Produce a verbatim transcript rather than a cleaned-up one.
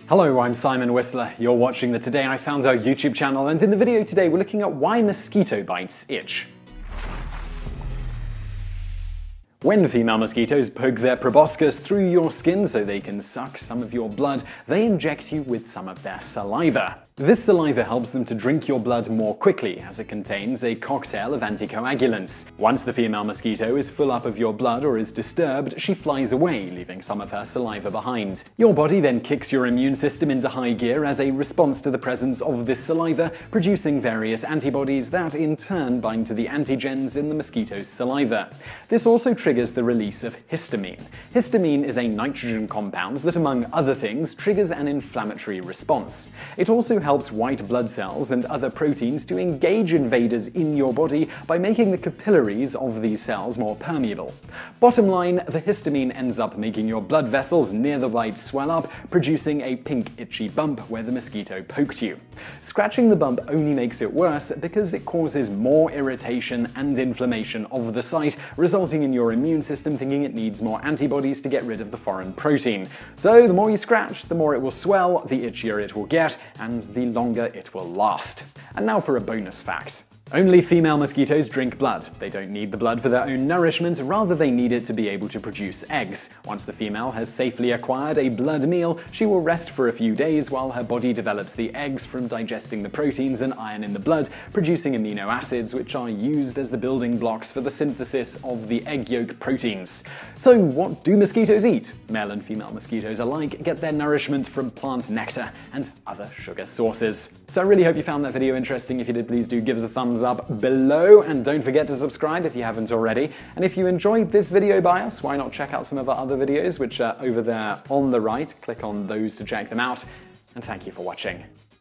Hello, I'm Simon Whistler. You're watching the Today I Found Out YouTube channel, and in the video today we're looking at why mosquito bites itch. When female mosquitoes poke their proboscis through your skin so they can suck some of your blood, they inject you with some of their saliva. This saliva helps them to drink your blood more quickly, as it contains a cocktail of anticoagulants. Once the female mosquito is full up of your blood or is disturbed, she flies away, leaving some of her saliva behind. Your body then kicks your immune system into high gear as a response to the presence of this saliva, producing various antibodies that in turn bind to the antigens in the mosquito's saliva. This also triggers the release of histamine. Histamine is a nitrogen compound that, among other things, triggers an inflammatory response. It also helps white blood cells and other proteins to engage invaders in your body by making the capillaries of these cells more permeable. Bottom line, the histamine ends up making your blood vessels near the bite swell up, producing a pink itchy bump where the mosquito poked you. Scratching the bump only makes it worse because it causes more irritation and inflammation of the site, resulting in your immune system thinking it needs more antibodies to get rid of the foreign protein. So the more you scratch, the more it will swell, the itchier it will get, and the longer it will last. And now for a bonus fact. Only female mosquitoes drink blood. They don't need the blood for their own nourishment, rather they need it to be able to produce eggs. Once the female has safely acquired a blood meal, she will rest for a few days while her body develops the eggs from digesting the proteins and iron in the blood, producing amino acids which are used as the building blocks for the synthesis of the egg yolk proteins. So what do mosquitoes eat? Male and female mosquitoes alike get their nourishment from plant nectar and other sugar sources. So I really hope you found that video interesting. If you did, please do give us a thumbs up below, and don't forget to subscribe if you haven't already. And if you enjoyed this video by us, why not check out some of our other videos which are over there on the right. Click on those to check them out, and thank you for watching.